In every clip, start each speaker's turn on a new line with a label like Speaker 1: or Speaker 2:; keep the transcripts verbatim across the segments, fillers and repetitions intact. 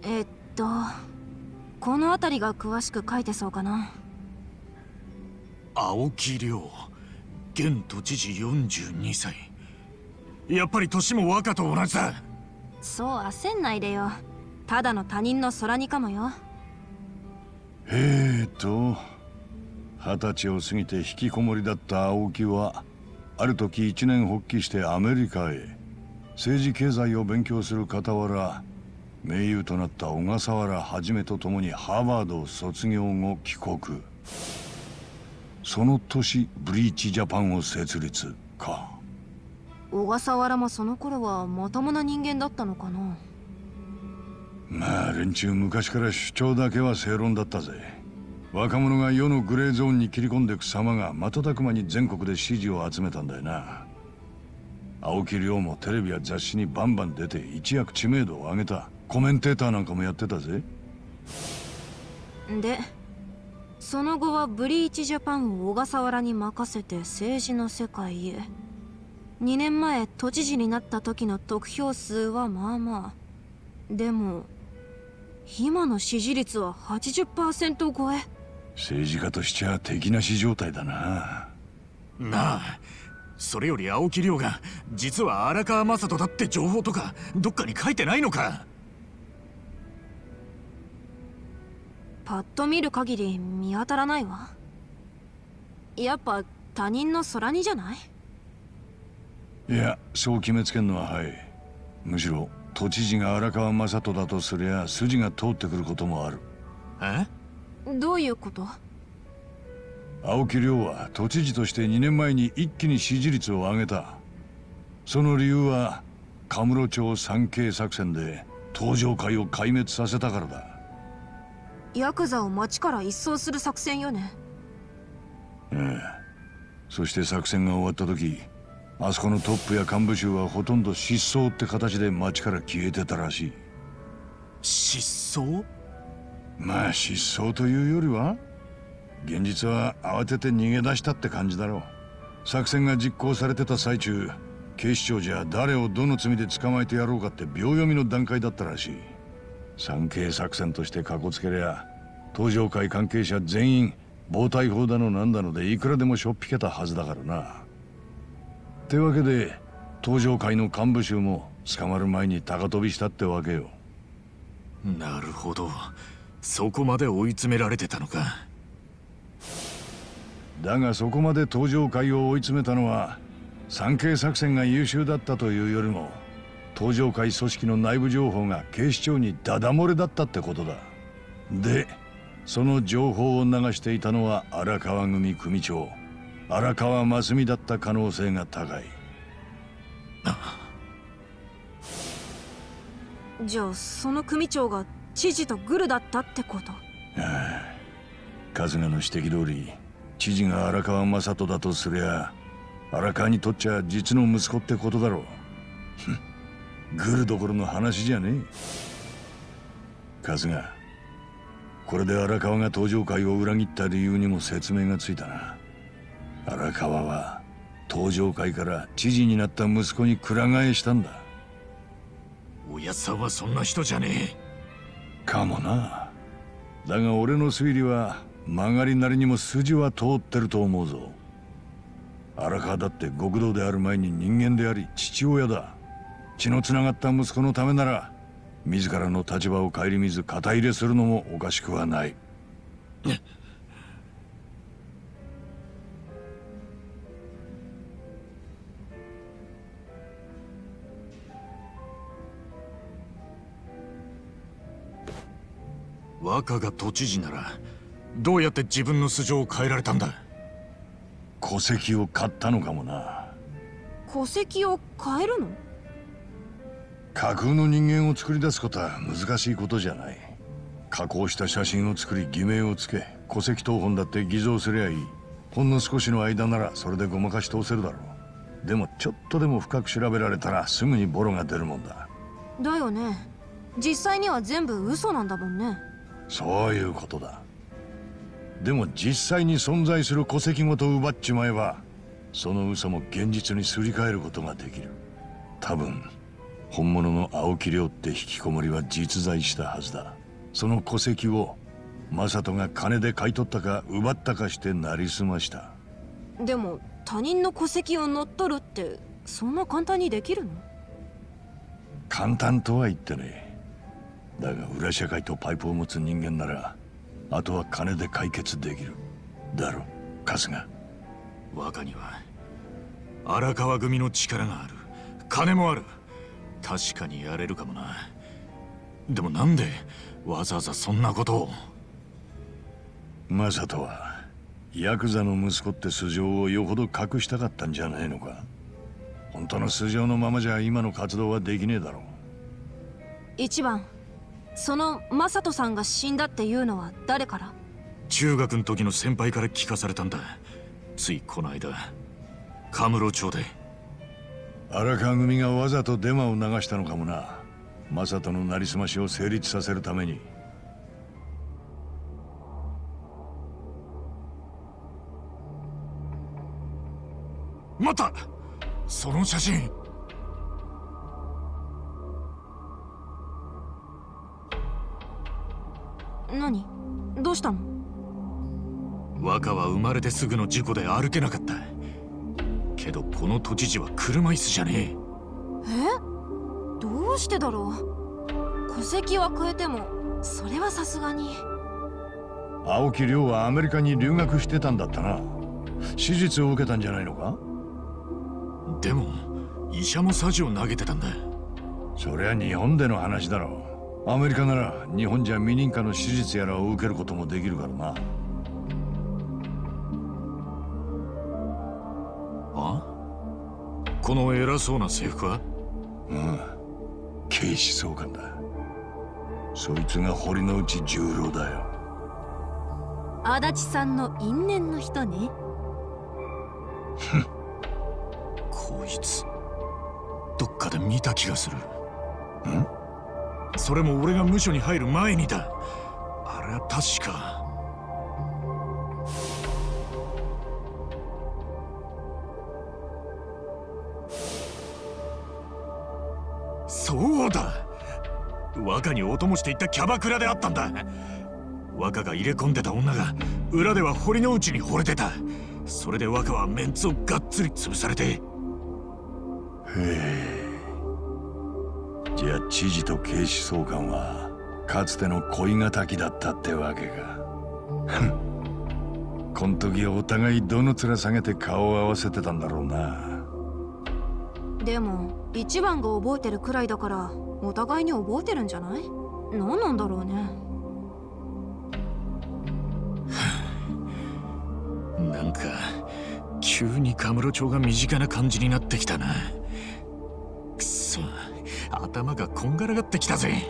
Speaker 1: えっとこの辺りが詳しく書いてそうかな。
Speaker 2: 青木亮、現都知事よんじゅうにさい。やっぱり年も若と同じだ。
Speaker 1: そう焦んないでよ。ただの他人の空似かもよ。
Speaker 3: えーと二十歳を過ぎて引きこもりだった青木はある時一年発起してアメリカへ政治経済を勉強する傍ら盟友となった小笠原一と共にハーバードを卒業後帰国。その年ブリーチジャパンを設立か。
Speaker 1: 小笠原もその頃はまともな人間だったのかな。
Speaker 3: まあ連中昔から主張だけは正論だったぜ。若者が世のグレーゾーンに切り込んでいく様が瞬く間に全国で支持を集めたんだよな。青木亮もテレビや雑誌にバンバン出て一躍知名度を上げた。コメンテーターなんかもやってたぜ。
Speaker 1: でその後はブリーチジャパンを小笠原に任せて政治の世界へ。にねんまえ都知事になった時の得票数はまあまあ。でも今の支持率は はちじゅっパーセント 超え。
Speaker 3: 政治家としちゃ敵なし状態だな。
Speaker 2: なあ、それより青木亮が実は荒川雅人だって情報とかどっかに書いてないのか。
Speaker 1: パッと見る限り見当たらないわ。やっぱ他人の空似じゃない？
Speaker 3: いや、そう決めつけんのははい。むしろ都知事が荒川雅人だとすりゃ筋が通ってくることもある。
Speaker 2: え？
Speaker 1: どういうこと？
Speaker 3: 青木亮は都知事としてにねんまえに一気に支持率を上げた。その理由はカムロ町三景作戦で東上会を壊滅させたからだ。
Speaker 1: ヤクザを町から一掃する作戦よね。
Speaker 3: ええ。そして作戦が終わった時、あそこのトップや幹部衆はほとんど失踪って形で町から消えてたらしい。
Speaker 2: 失踪？
Speaker 3: まあ失踪というよりは現実は慌てて逃げ出したって感じだろう。作戦が実行されてた最中、警視庁じゃ誰をどの罪で捕まえてやろうかって秒読みの段階だったらしい。三景作戦としてかこつけりゃ東上会関係者全員暴対法だのなんだのでいくらでもしょっぴけたはずだからな。ってわけで東上会の幹部衆も捕まる前に高飛びしたってわけよ。
Speaker 2: なるほど、そこまで追い詰められてたのか。
Speaker 3: だがそこまで東上会を追い詰めたのは三景作戦が優秀だったというよりも東上会組織の内部情報が警視庁にダダ漏れだったってことだ。でその情報を流していたのは荒川組組長荒川真澄だった可能性が高い。
Speaker 1: じゃあその組長が知事とグルだったってこと？あ
Speaker 3: あ、春日の指摘通り知事が荒川雅人だとすりゃ荒川にとっちゃ実の息子ってことだろう。グルどころの話じゃねえ。春日、これで荒川が東上会を裏切った理由にも説明がついたな。荒川は東上会から知事になった息子にくら替えしたんだ。
Speaker 2: おやっさんはそんな人じゃね
Speaker 3: え。かもな。だが俺の推理は曲がりなりにも筋は通ってると思うぞ。荒川だって極道である前に人間であり父親だ。血のつながった息子のためなら自らの立場を顧みず肩入れするのもおかしくはない。
Speaker 2: 若が都知事ならどうやって自分の素性を変えられたんだ？
Speaker 3: 戸籍を買ったのかもな。
Speaker 1: 戸籍を変えるの？
Speaker 3: 架空の人間を作り出すことは難しいことじゃない。加工した写真を作り偽名をつけ戸籍謄本だって偽造すりゃいい。ほんの少しの間ならそれでごまかし通せるだろう。でもちょっとでも深く調べられたらすぐにボロが出るもんだ。
Speaker 1: だよね。実際には全部嘘なんだもんね。
Speaker 3: そういうことだ。でも実際に存在する戸籍ごと奪っちまえばその嘘も現実にすり替えることができる。多分本物の青木亮って引きこもりは実在したはずだ。その戸籍を正人が金で買い取ったか奪ったかしてなりすました。
Speaker 1: でも他人の戸籍を乗っ取るってそんな簡単にできるの？
Speaker 3: 簡単とは言ってね。だが裏社会とパイプを持つ人間ならあとは金で解決できるだろ春日。
Speaker 2: 若には荒川組の力がある。金もある。確かにやれるかもな。でもなんでわざわざそんなことを。
Speaker 3: 正人はヤクザの息子って素性をよほど隠したかったんじゃないのか。本当の素性のままじゃ今の活動はできねえだろう。
Speaker 1: 一番、その正人さんが死んだっていうのは誰から？
Speaker 2: 中学の時の先輩から聞かされたんだ。ついこの間カムロ町で。
Speaker 3: 荒川組がわざとデマを流したのかもな。正人のなりすましを成立させるために。
Speaker 2: 待った！その写真。
Speaker 1: 何？どうしたの？
Speaker 2: 若は生まれてすぐの事故で歩けなかった。けどこの都知事は車椅子じゃねえ。
Speaker 1: え？どうしてだろう。戸籍は変えてもそれはさすがに。
Speaker 3: 青木亮はアメリカに留学してたんだったな。手術を受けたんじゃないのか？
Speaker 2: でも医者もサジを投げてたんだ。
Speaker 3: そりゃ日本での話だろう。アメリカなら日本じゃ未認可の手術やらを受けることもできるからな。
Speaker 2: あ？この偉そうな制服は？
Speaker 3: うん、警視総監だ。そいつが堀之内十郎だよ。
Speaker 1: 足立さんの因縁の人ね。
Speaker 2: ふん。こいつどっかで見た気がする。
Speaker 3: ん？
Speaker 2: それも俺が無所に入る前にだ。あれは確か。そうだ、若にお供していったキャバクラであったんだ。若が入れ込んでた女が裏では堀之内に惚れてた。それで若はメンツをがっつり潰されて。へ
Speaker 3: え。じゃあ知事と警視総監はかつての恋敵だったってわけか。こん時お互いどの面下げて顔を合わせてたんだろうな。
Speaker 1: でも一番が覚えてるくらいだからお互いに覚えてるんじゃない？何なんだろうね。
Speaker 2: なんか急にカムロ町が身近な感じになってきたな。くそ、頭がこんがらがってきたぜ。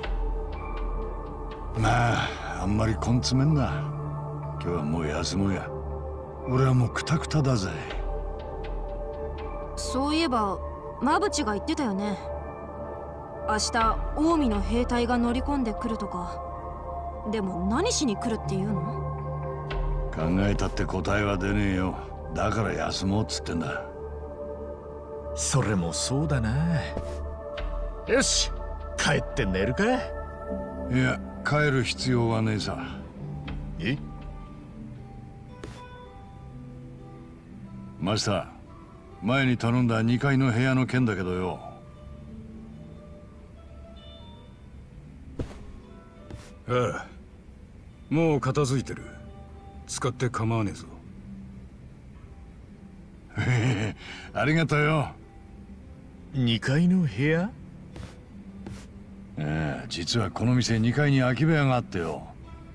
Speaker 3: まああんまり根詰めんな。今日はもう休もうや。俺はもうクタクタだぜ。
Speaker 1: そういえば馬淵が言ってたよね。明日近江の兵隊が乗り込んでくるとか。でも何しに来るっていうの？
Speaker 3: 考えたって答えは出ねえよ。だから休もうっつってんだ。
Speaker 2: それもそうだな。よし、帰って寝るか？
Speaker 3: いや、帰る必要はねえさ。
Speaker 2: え？
Speaker 3: マスター、前に頼んだにかいの部屋の件だけどよ。
Speaker 4: ああ、もう片付いてる。使って構わねえぞ。
Speaker 3: へへ、ありがとうよ。
Speaker 2: にかいの部屋？
Speaker 3: ええ、実はこの店にかいに空き部屋があってよ。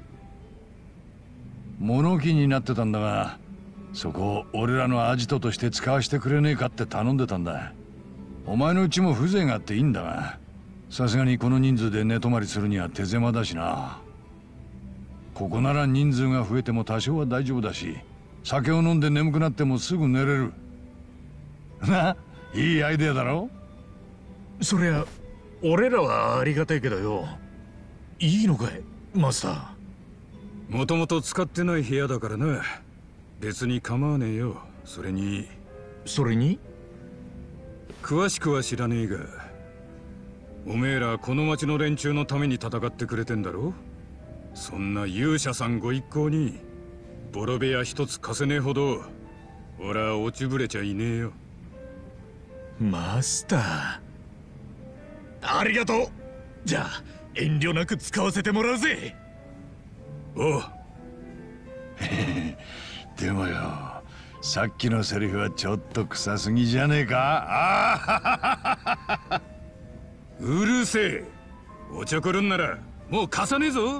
Speaker 3: 物置になってたんだが、そこを俺らのアジトとして使わせてくれねえかって頼んでたんだ。お前のうちも風情があっていいんだが、さすがにこの人数で寝泊まりするには手狭だしな。ここなら人数が増えても多少は大丈夫だし、酒を飲んで眠くなってもすぐ寝れる。な、いいアイデアだろ？
Speaker 2: そりゃ俺らはありがたいけどよ。いいのかいマスター？
Speaker 4: もともと使ってない部屋だからな。別に構わねえよ。それに
Speaker 2: それに
Speaker 4: 詳しくは知らねえが、 おめえらこの町の連中のために戦ってくれてんだろ。そんな勇者さんご一行にボロ部屋一つ貸せねえほど俺は落ちぶれちゃいねえよ。
Speaker 2: マスター、ありがとう。じゃあ遠慮なく使わせてもらうぜ。
Speaker 4: おう。
Speaker 3: でもよ、さっきのセリフはちょっと臭すぎじゃねえか。
Speaker 4: うるせえ。おちょくるんならもう貸さねえぞ。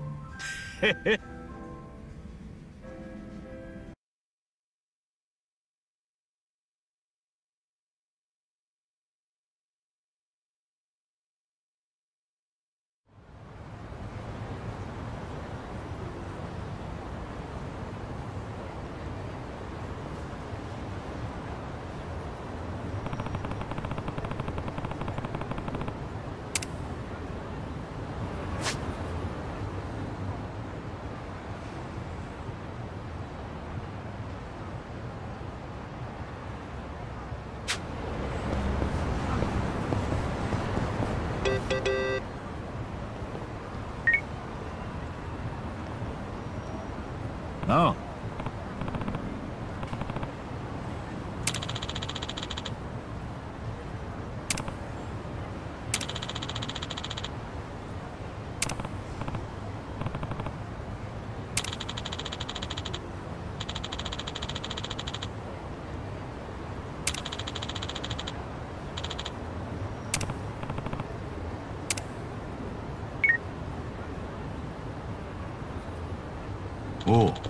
Speaker 2: ああ。
Speaker 3: おう。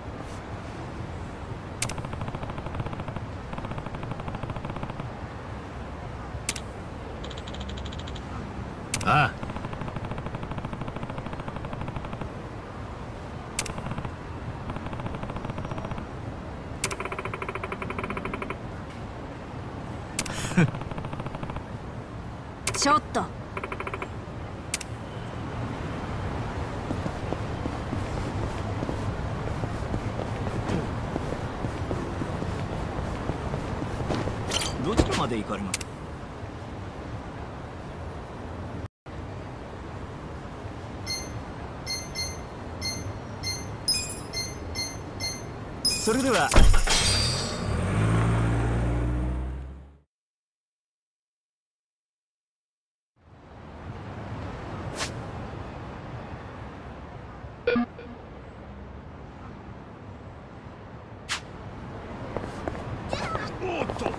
Speaker 2: ああ。
Speaker 1: ちょっと。
Speaker 2: どちらまで行かれます？それでは。おっと。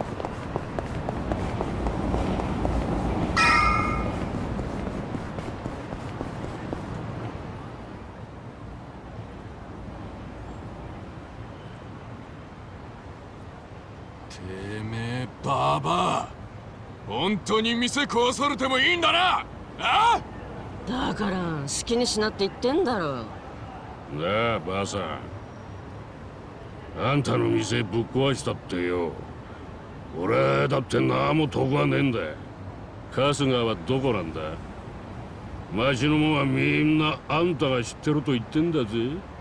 Speaker 5: てめえババア、本当に店壊されてもいいんだな。ああ、
Speaker 6: だから好きにしなって言ってんだろ。
Speaker 7: なあばあさん、あんたの店ぶっ壊したってよ、俺だって何も得はねえんだ。春日はどこなんだ？町の者はみんなあんたが知ってると言ってんだぜ。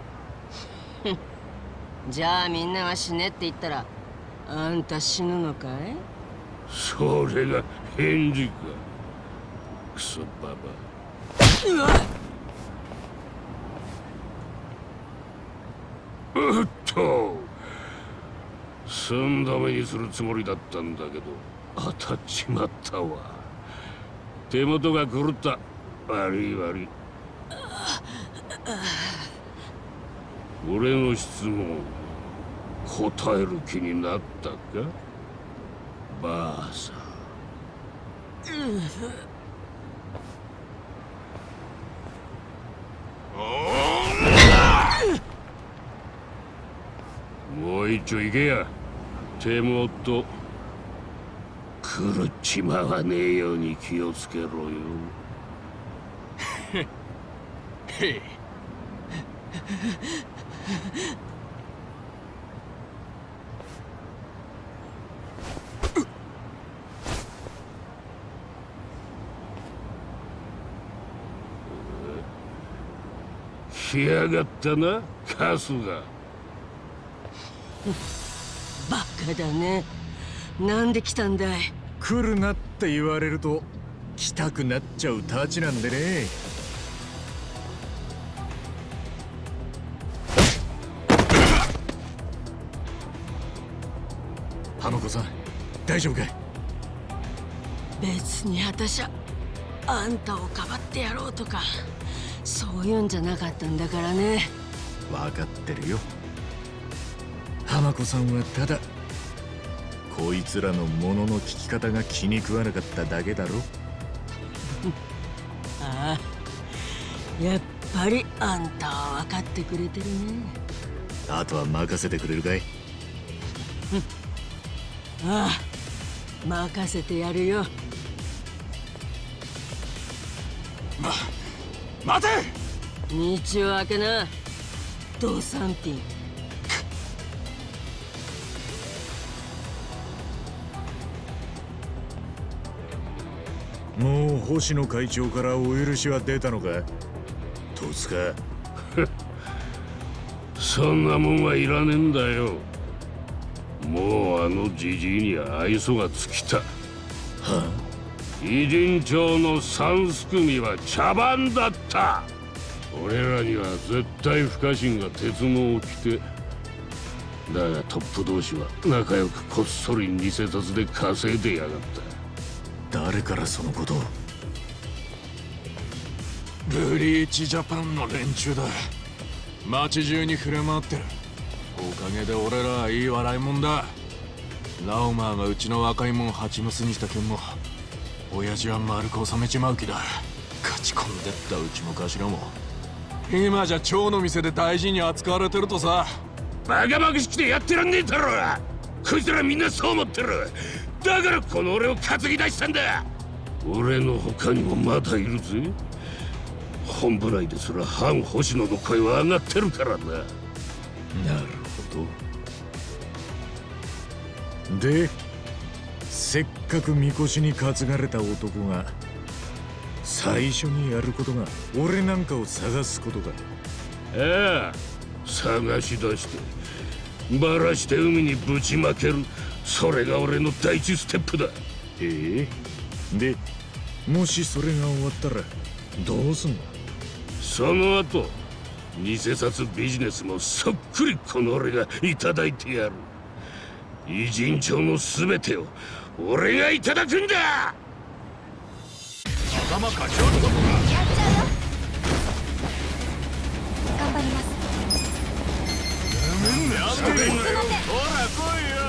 Speaker 6: じゃあみんなが死ねって言ったらあんた死ぬのかい？
Speaker 7: それが返事か。クソババア。うっと、寸止めにするつもりだったんだけど当たっちまったわ。手元が狂った。悪い悪い。俺の質問答える気になったか、ばあさん。もう一丁行けや。手もっと狂っちまわねえように気をつけろよ。
Speaker 5: へい。
Speaker 7: 来やがったな、春日。
Speaker 6: バカだね。なんで来たんだい？
Speaker 2: 来るなって言われると来たくなっちゃうたちなんでね。浜子さん大丈夫かい？
Speaker 6: 別に私はあんたをかばってやろうとかそういうんじゃなかったんだからね。
Speaker 2: 分かってるよ。浜子さんはただこいつらの物の聞き方が気に食わなかっただけだろ。
Speaker 6: ああ、やっぱりあんたは分かってくれてるね。
Speaker 2: あとは任せてくれるかい？
Speaker 6: ああ、任せてやるよ。
Speaker 5: ま、待て！
Speaker 6: 道を開けな、ドサンティン。
Speaker 2: もう星野会長からお許しは出たのか？戸塚。
Speaker 7: そんなもんはいらねえんだよ。もうあのじじいには愛想が尽きた。はあ、偉人町の三すくみは茶番だった。俺らには絶対不可侵が鉄のを着て、だがトップ同士は仲良くこっそり偽札で稼いでやがった。
Speaker 2: 誰からそのことを？
Speaker 5: ブリーチジャパンの連中だ。街中に触れ回ってる。おかげで俺らはいい笑いもんだ。ラオマーがうちの若いもん蜂むすにした件も親父は丸く収めちまう気だ。勝ち込んでったうちの頭も今じゃ蝶の店で大事に扱われてるとさ。
Speaker 7: バカバカしくてやってらんねえだろ。こいつらみんなそう思ってる。だからこの俺を担ぎ出したんだ。俺の他にもまだいるぜ。本部内ですら反星野の声は上がってるからな。
Speaker 2: なるほど。で、せっかくみこしに担がれた男が最初にやることが俺なんかを探すことか。
Speaker 7: ああ、探し出してバラして海にぶちまける。それが俺の第一ステップだ。
Speaker 2: ええ。で、もしそれが終わったらどうすんの？
Speaker 7: その後偽札ビジネスもそっくりこの俺がいただいてやる。偉人町の全てを俺がいただくんだ。
Speaker 5: 頭かち割るとこが
Speaker 1: やっちゃうよ。頑張ります。
Speaker 5: やってるんだよ。ほら来いよ。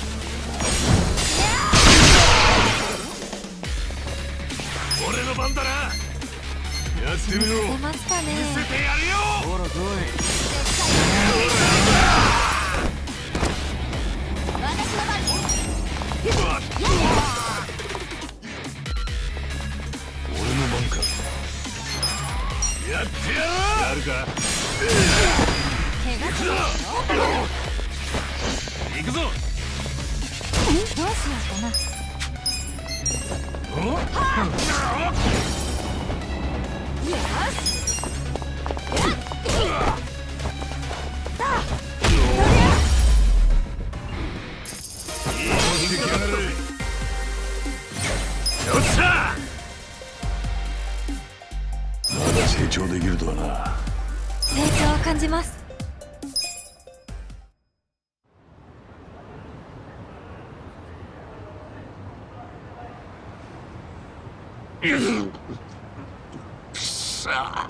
Speaker 5: 俺の番だな。やってみろ。
Speaker 1: 出ますかね。
Speaker 5: 見せてやるよ。ほら来い。
Speaker 1: 私の番。
Speaker 5: 俺の番か。やってやろう。やるか。
Speaker 1: 怪我するよ。
Speaker 5: 行くぞ。
Speaker 1: どうしようかな。
Speaker 5: お？
Speaker 1: よし。
Speaker 5: よっしゃ。
Speaker 3: まだ成長できるとはな。
Speaker 1: 成長を感じます。
Speaker 7: くそー。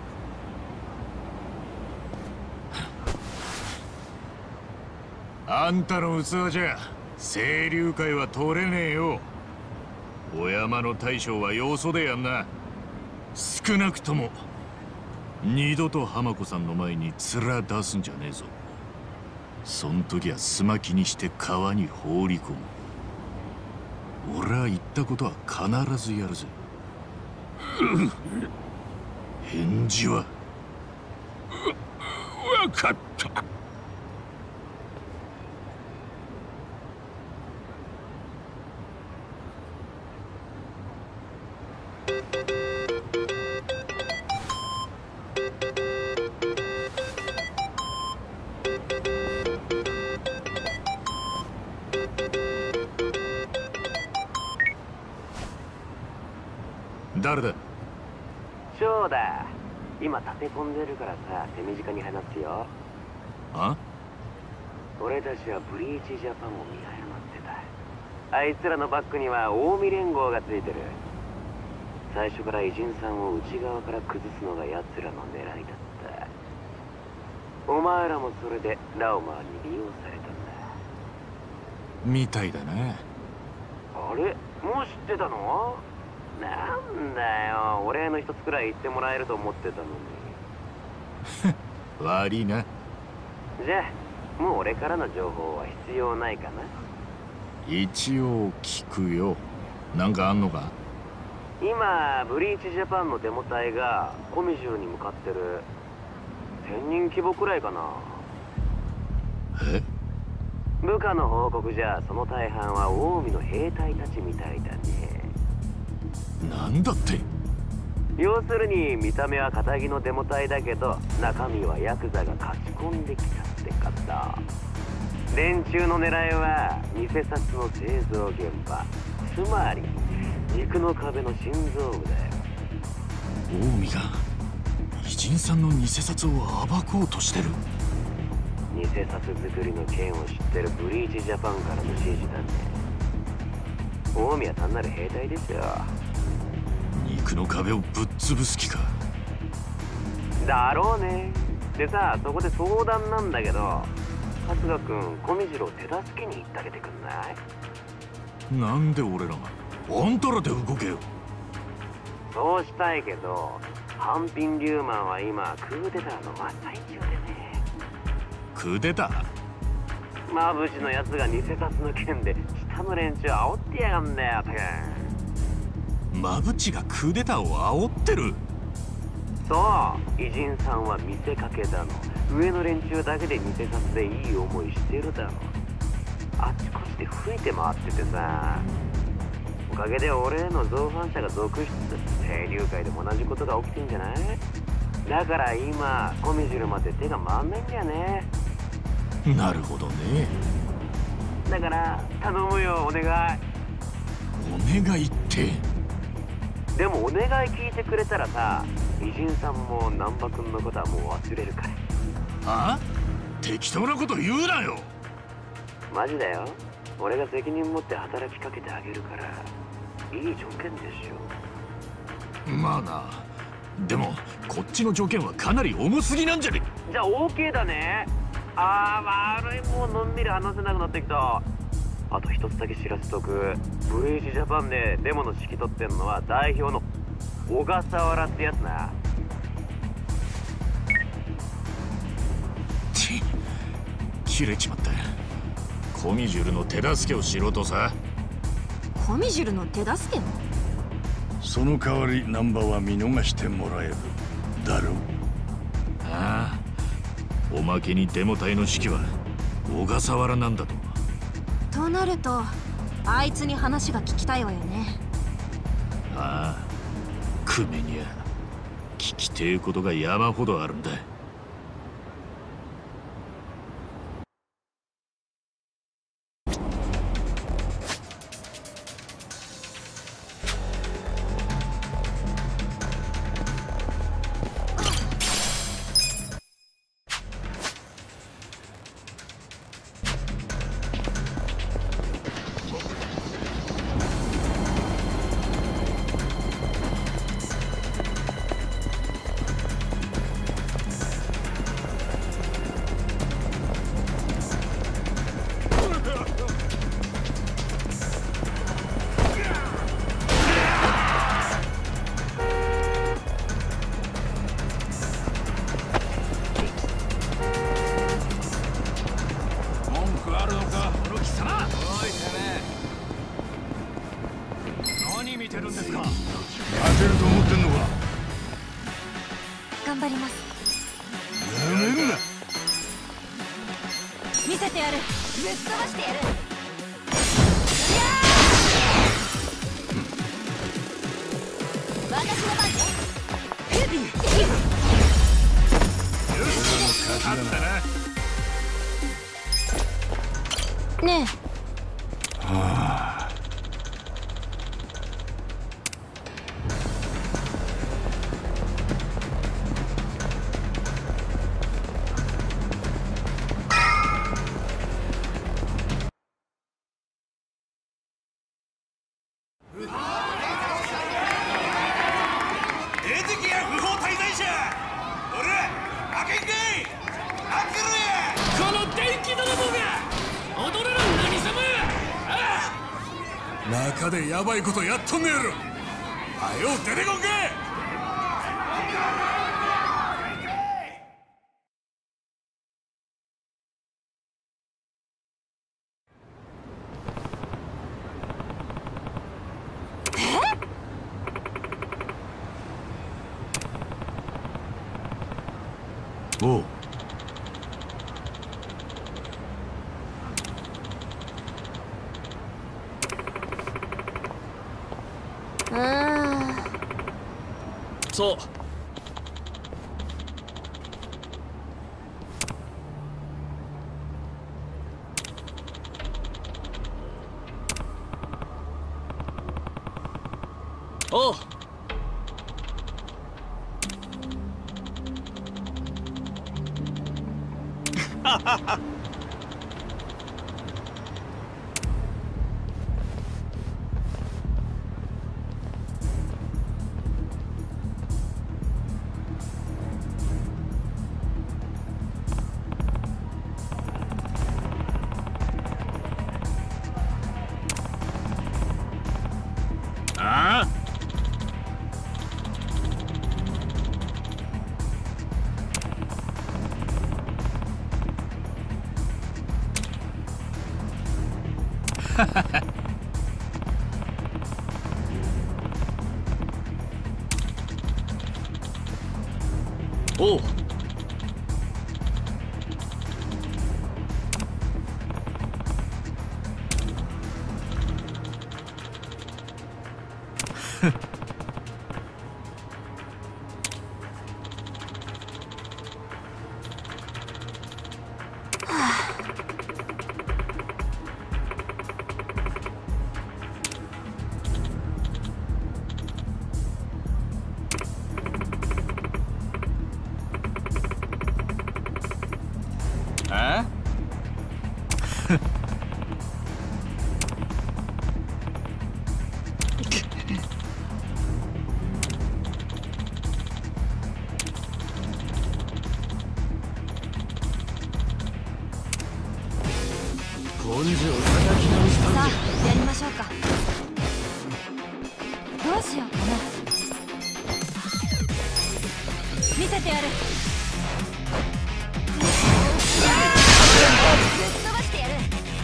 Speaker 2: あんたの器じゃ清流会は取れねえよ。お山の大将はよそでやんな。少なくとも二度と浜子さんの前に面出すんじゃねえぞ。そん時はすまきにして川に放り込む。俺は言ったことは必ずやるぜ。返事は？
Speaker 7: わかった。
Speaker 2: 誰だ？
Speaker 8: そうだ。今立て込んでるからさ、手短に話すよ。
Speaker 2: あ？
Speaker 8: 俺たちはブリーチジャパンを見誤ってた。あいつらのバックには近江連合がついてる。最初から偉人さんを内側から崩すのが奴らの狙いだった。お前らもそれでラオマーに利用されたんだ。
Speaker 2: みたいだな。
Speaker 8: あれ、もう知ってたの？なんだよ、お礼の一つくらい言ってもらえると思ってたのに。
Speaker 2: 悪いな。
Speaker 8: じゃあもう俺からの情報は必要ないかな。
Speaker 2: 一応聞くよ。なんかあんのか？
Speaker 8: 今ブリーチジャパンのデモ隊がコミジューに向かってる。せんにん規模くらいかな。
Speaker 2: え？
Speaker 8: 部下の報告じゃその大半は近江の兵隊たちみたいだね。
Speaker 2: なんだって？
Speaker 8: 要するに見た目は堅気のデモ隊だけど中身はヤクザが勝ち込んできたって方。連中の狙いは偽札の製造現場、つまり肉の壁の心臓部だよ。
Speaker 2: 近江が偉人さんの偽札を暴こうとしてる。
Speaker 8: 偽札作りの件を知ってるブリーチジャパンからの指示だね。近江は単なる兵隊ですよ。
Speaker 2: 肉の壁をぶっ潰す気か。
Speaker 8: だろうね。でさ、そこで相談なんだけど、春日君、小見次郎手助けに行ってあげてくんない？
Speaker 2: なんで俺らが？あんたらで動けよ。
Speaker 8: そうしたいけど、ハンピン・リューマンは今クーデターの真っ最中でね。
Speaker 2: クーデター？
Speaker 8: マブシのやつが偽札の件で下の連中煽ってやがんだよ、たくん。
Speaker 2: マブチがクーデターを煽ってる？
Speaker 8: そう、偉人さんは見せかけだの。上の連中だけで偽札でいい思いしてるだろ。あちこちで吹いて回っててさ、おかげで俺への造反者が続出。清流会でも同じことが起きてんじゃない？だから今コミジルまで手が回んないんだよね。
Speaker 2: なるほどね。
Speaker 8: だから頼むよ、お願い。
Speaker 2: お願いって？
Speaker 8: でもお願い聞いてくれたらさ、偉人さんも難波君のことはもう忘れるから。
Speaker 2: あ？適当なこと言うなよ。
Speaker 8: マジだよ。俺が責任持って働きかけてあげるから、いい条件でしょ。
Speaker 2: まあな。でもこっちの条件はかなり重すぎなんじゃね？
Speaker 8: じゃあ OK だね。あー、悪い、もうのんびり話せなくなってきた。あと一つだけ知らせとく。ブリーチジャパンでデモの指揮取ってんのは代表の小笠原ってやつな。
Speaker 2: ち切れちまった。コミジュルの手助けをしろとさ。
Speaker 1: コミジュルの手助けを？
Speaker 3: その代わりナンバーは見逃してもらえるだろう。
Speaker 2: ああ、おまけにデモ隊の指揮は小笠原なんだと。
Speaker 1: となるとあいつに話が聞きたいわよね。
Speaker 2: ああ、クメにゃ聞きてえことが山ほどあるんだ。
Speaker 1: 頑張ります。
Speaker 3: やめるな。
Speaker 1: 見せてやる。ぶっ飛ばしてやる。私の番ね。ねえ。
Speaker 3: はあ。
Speaker 4: 中でヤバいことやっとんねやろ。はよ出てこんけ。
Speaker 3: おう。
Speaker 9: そう。おう。ははは。
Speaker 2: ああ
Speaker 9: おう。
Speaker 2: あ
Speaker 1: さあやりましょうか。どうしようかな。見せてやる。ぶっ飛ばしてやる。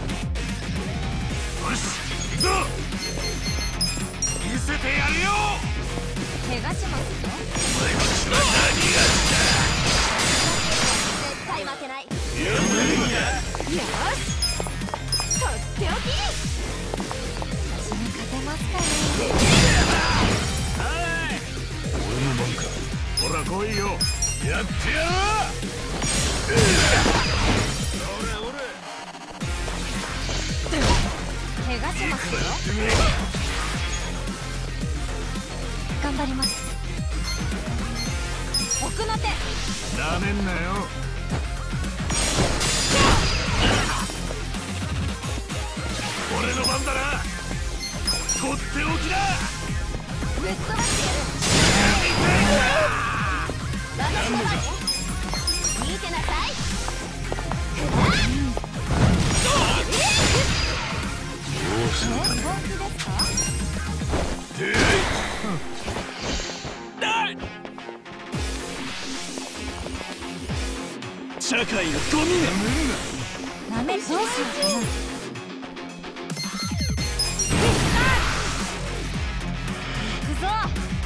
Speaker 2: よし行くぞ。見せてやるよ。
Speaker 1: 怪我しますよ。
Speaker 2: お前こっちは
Speaker 1: 絶対負けない。
Speaker 2: 何がやめるんだ。
Speaker 1: よしとっておき。私に勝てますかね。
Speaker 2: 俺の番か。ほら来いよ。やってやろう。
Speaker 1: 怪我しますよ。頑張ります。奥の手。
Speaker 2: なめんなよ。俺の番だな。とっておきだ。
Speaker 1: ぶっ飛ばしてやる。私の番ね。見てなさい。
Speaker 3: どうするかね。
Speaker 1: 本気ですか。
Speaker 2: 社会がゴミが
Speaker 1: なめどうしようかな。行くぞ。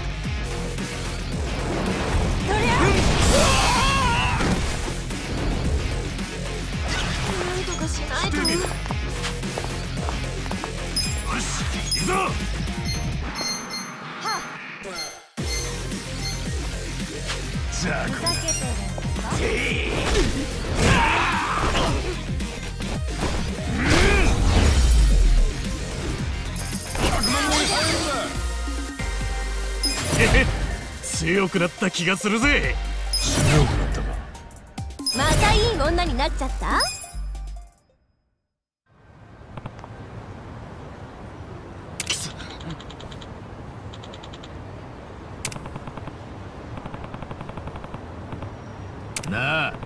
Speaker 1: とりあえずなんとかしないと。
Speaker 2: よし行くぞ。
Speaker 1: はっ。
Speaker 2: じゃあ
Speaker 1: ふざけてるんですか。
Speaker 2: 強くなった気がするぜ。
Speaker 3: 強くなったか。
Speaker 1: またいい女になっちゃった。
Speaker 2: なあ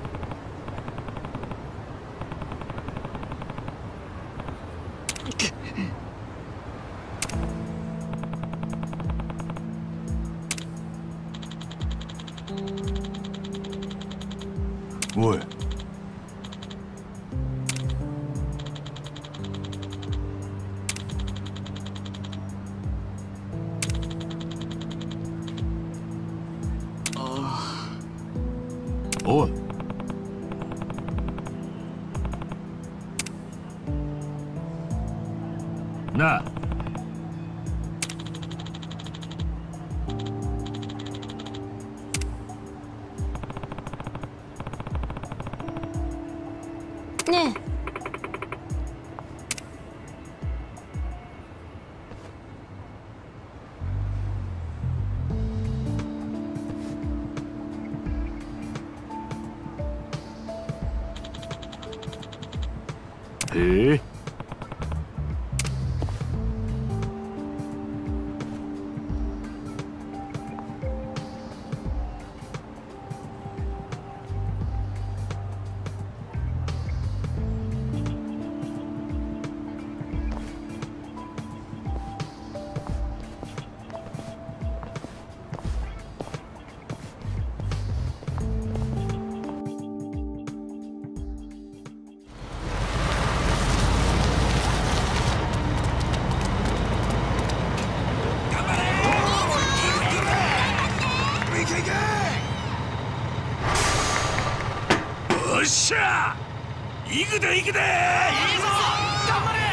Speaker 3: おい。おい。
Speaker 2: なあ。
Speaker 1: ねえ。
Speaker 2: へえ。 よっしゃ行くで行くでいいぞ頑張れ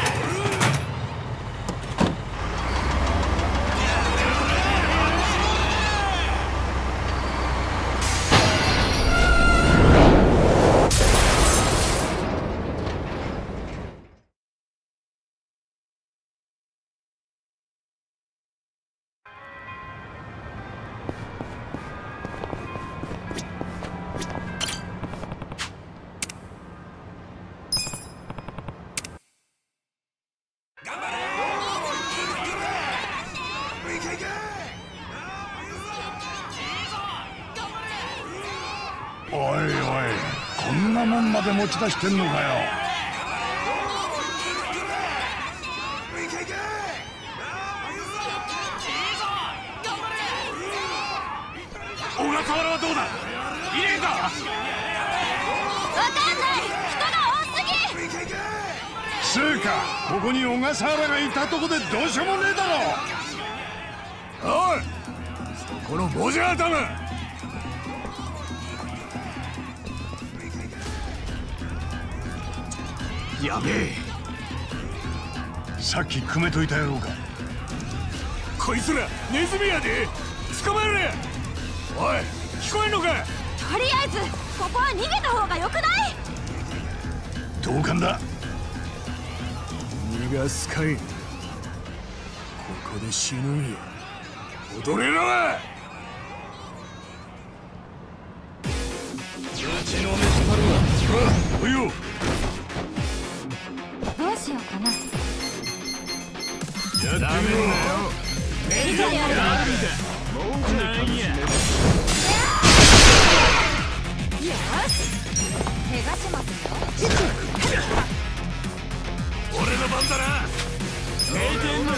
Speaker 3: おいおい、こんなもんまで持ち出してんのかよ。
Speaker 2: 小笠原はどうだいねえか。
Speaker 1: わかんない、人が多すぎ。
Speaker 3: つうか、ここに小笠原がいたとこでどうしようもねえだろ。
Speaker 2: おい、そこのボジャータム、やべえ、
Speaker 3: さっき組めといたやろうか。
Speaker 2: こいつらネズミやで、捕まえれ。おい、聞こえんのか。
Speaker 1: とりあえずここは逃げた方がよくない？
Speaker 3: 同感だ。
Speaker 2: 逃がすかい。ここで死ぬんや。踊れろ。
Speaker 4: うちの飯たるわ。
Speaker 2: おいよ。
Speaker 1: どうしようかな。
Speaker 2: やってみろなよ。
Speaker 1: いざやるぞ。
Speaker 2: もうなんや。
Speaker 1: よし、怪我しますよ。
Speaker 2: 俺の番だな。寝てんのか。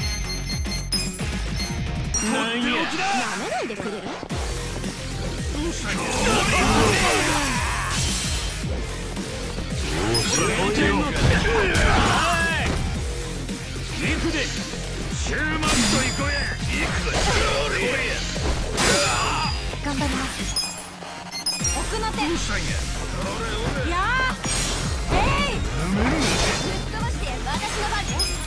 Speaker 2: なんや。
Speaker 1: 舐めないでくれる？
Speaker 2: 行くで。週末と行こうや。行くぞ。
Speaker 1: 頑張ります。奥の手。やあ。えい。ぶっ飛ばしてやる。私の番ね。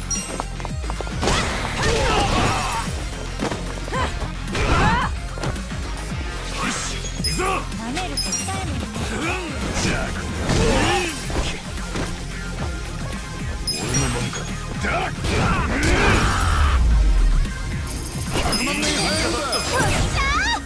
Speaker 2: 行くぞ。
Speaker 1: 舐めると痛いもんね。
Speaker 2: じゃあ
Speaker 3: 俺の番か。だっひゃくまんねん入るぞ。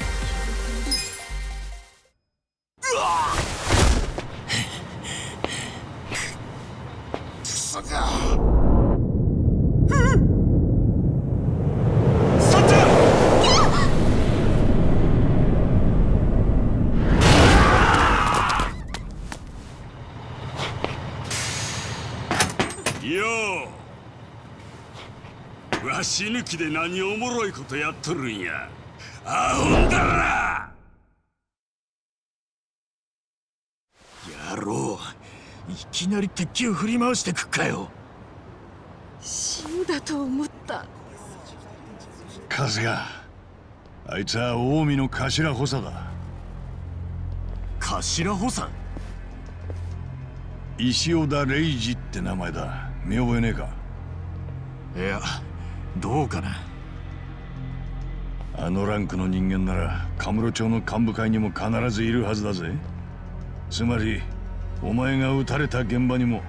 Speaker 2: よう、わし抜きで何おもろいことやっとるんや。アホんだな。 野郎、いきなり鉄球振り回してくっかよ。
Speaker 6: 死んだと思った。
Speaker 3: 春日、あいつは近江の頭補佐だ。
Speaker 2: 頭補佐？
Speaker 3: 石尾田礼二って名前だ。見覚えねえか？
Speaker 2: いや、どうかな。
Speaker 3: あのランクの人間ならカムロ町の幹部会にも必ずいるはずだぜ。つまりお前が撃たれた現場にも。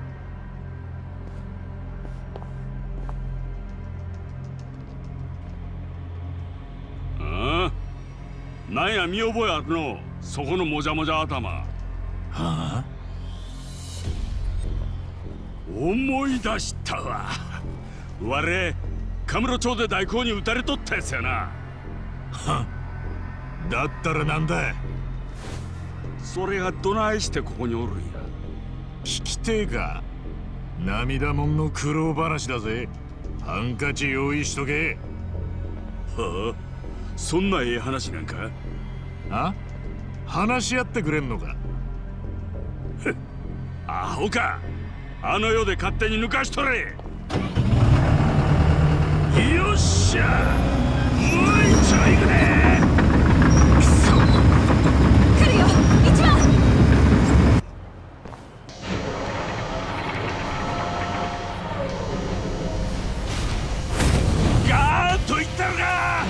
Speaker 10: ああ、なんや見覚えあるの、そこのもじゃもじゃ頭。は
Speaker 2: あ、
Speaker 10: 思い出したわ。我カムロ町で大工に撃たれとったやつやな。
Speaker 2: はっ、だったらなんだ。
Speaker 10: それがどないしてここにおるんや。
Speaker 2: 聞きてえか？涙もんの苦労話だぜ。ハンカチ用意しとけ。
Speaker 10: はあ、そんなええ話なんか？
Speaker 2: あ？話し合ってくれんのか？
Speaker 10: アホか。あの世で勝手に抜かしとれ。よっしゃ、もう一丁いくね。くそ、
Speaker 1: 来るよ、一番。
Speaker 2: ガーッといったのか。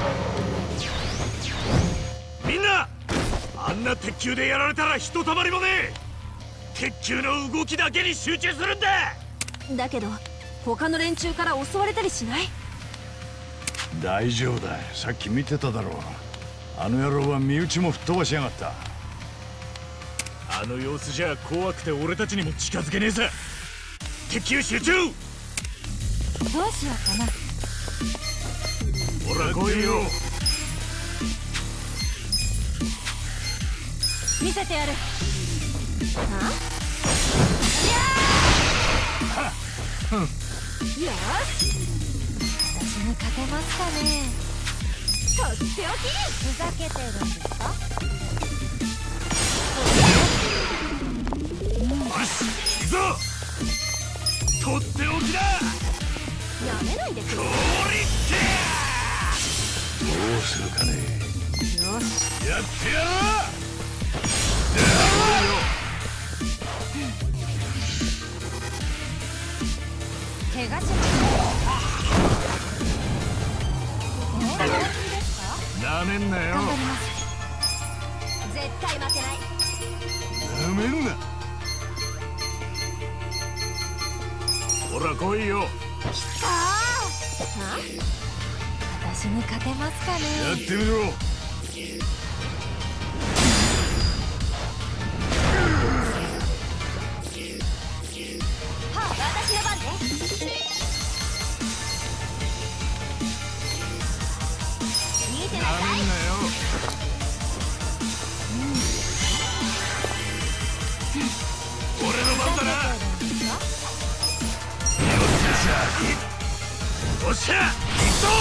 Speaker 2: みんな、あんな鉄球でやられたらひとたまりもねえ。鉄球の動きだけに集中するんだ。
Speaker 1: だけど他の連中から襲われたりしない？
Speaker 3: 大丈夫だ。さっき見てただろう。あの野郎は身内も吹っ飛ばしやがった。
Speaker 2: あの様子じゃ怖くて俺たちにも近づけねえさ。鉄球集中。
Speaker 1: どうしようかな。
Speaker 2: ほら来いよ。
Speaker 1: 見せてやる。は？よし、私に勝てますかね。とっておき。ふざけてるんですか？
Speaker 2: よし、行くぞ。とっておきだ。
Speaker 1: やめないでくれ。
Speaker 3: どうするかね。
Speaker 1: よし、
Speaker 2: やってやろう。
Speaker 1: 怪我します。
Speaker 2: なめんなよ。
Speaker 1: 絶対負けない。
Speaker 2: なめんな。ほら来いよ。
Speaker 1: きたー。は？私に勝てますかね。
Speaker 2: やってみろ。
Speaker 1: は、私の番ね。見てなさい。
Speaker 2: なめんなよ。俺の番だな。よっしゃ、行くぞ。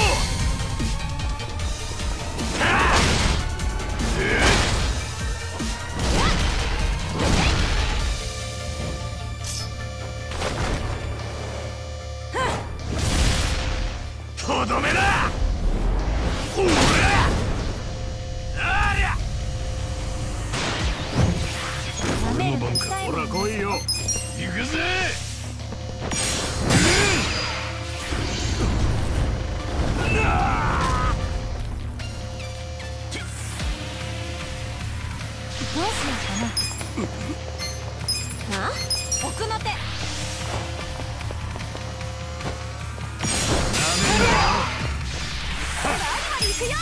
Speaker 2: とどめだ。おら、ありゃ。俺の番か。ほら来いよ。行くぜ。
Speaker 1: どうしようかな。は？奥の手。行くよ。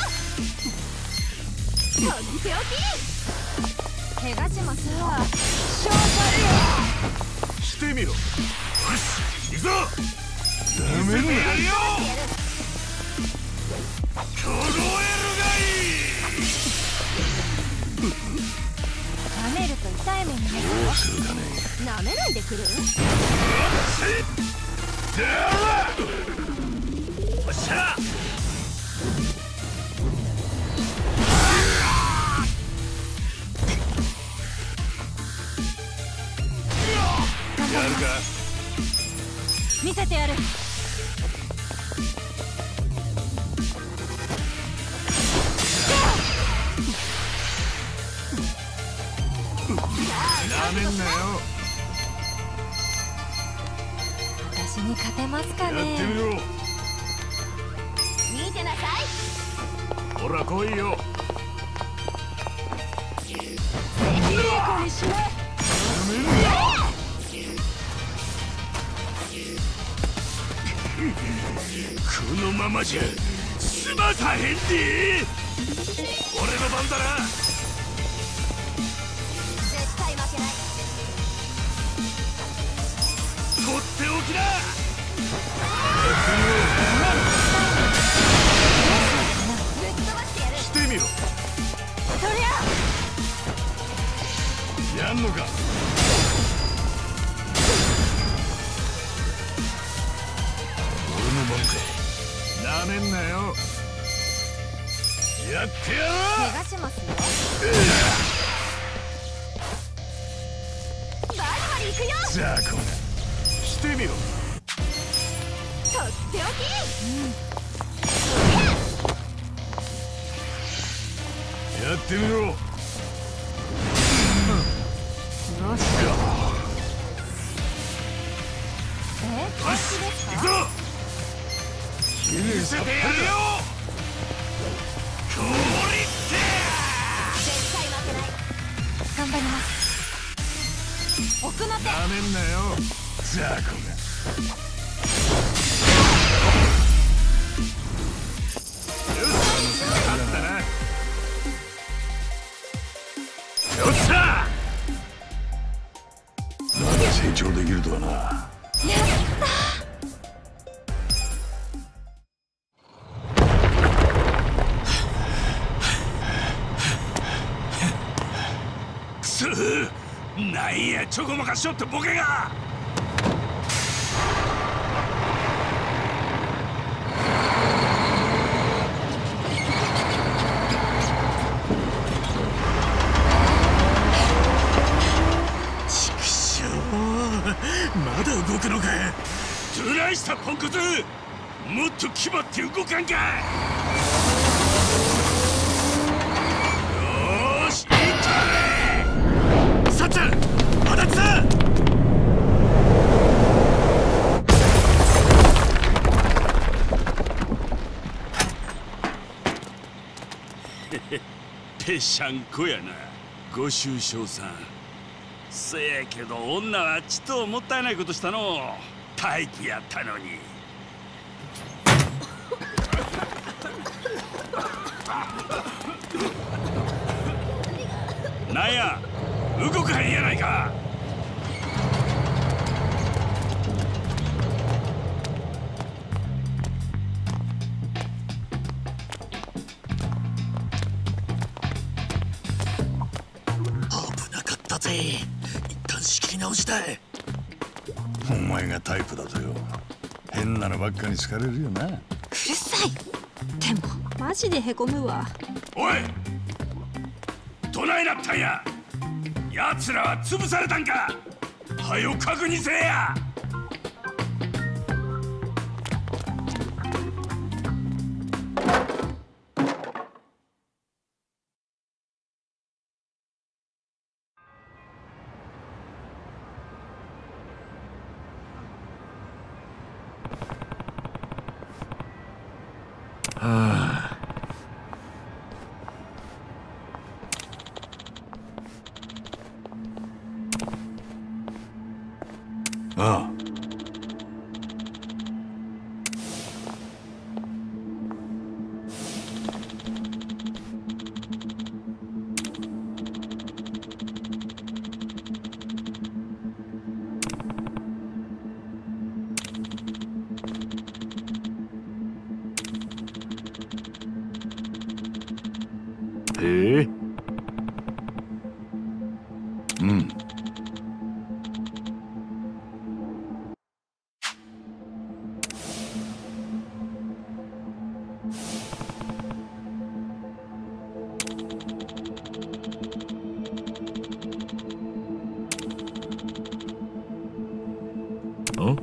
Speaker 1: とっておき。怪我しますわ。勝負
Speaker 2: してみろ。よし、行くぞ。なめんなよ。凍えるがいい。
Speaker 1: 舐めると痛い目になるよ。
Speaker 3: どうするかね。
Speaker 1: 舐めないでくる？よ
Speaker 2: っしゃ。 めんなよ。
Speaker 1: 私に勝てますかね。
Speaker 2: やってみろ。
Speaker 1: 見てなさい。
Speaker 2: ほら来いよ。
Speaker 1: いい子にしろ。やめんな。
Speaker 10: このままじゃ済まさへんで。俺の番だな。
Speaker 1: 絶対負けない。
Speaker 10: とっておきだ。
Speaker 2: してみろ。
Speaker 1: そり
Speaker 3: ゃやんのか。
Speaker 2: 俺の番か。なめんなよ。やってやろう。
Speaker 1: 怪我しますよ。バリバリ行くよ。
Speaker 2: ザコがしてみろ。
Speaker 1: とっておき。
Speaker 2: やってみろ。よ
Speaker 1: し。え、本気ですか。
Speaker 10: 行くぞ。見せてやるよ。氷って
Speaker 1: 絶対負けない。頑張ります。奥の手。
Speaker 2: なめんなよ。ザコが。よし、勝ったな。よっしゃ。
Speaker 3: まだ成長できるとはな。
Speaker 1: やった
Speaker 10: くそー。なんやちょこまかしよってボケが。畜生、まだ動くのか。どないしたポンコツ。もっと決まって動かんか。よーし、いったれ。さっちゃん、足立さん。ぺしゃんこやな、ご愁傷さん。せやけど女はちともったいないことしたの。タイプやったのに。なんや動かへんやないか。危なかったぜ。一旦仕切り直したい。
Speaker 3: お前がタイプだとよ。変なのばっかに好かれるよな。
Speaker 1: うるさい。でもマジでへこむわ。
Speaker 10: おい、どないなったんや。奴らは潰されたんか。はよ確認せえや。
Speaker 2: はあ。
Speaker 3: ああ。
Speaker 2: ええ。
Speaker 3: うん。
Speaker 2: ん？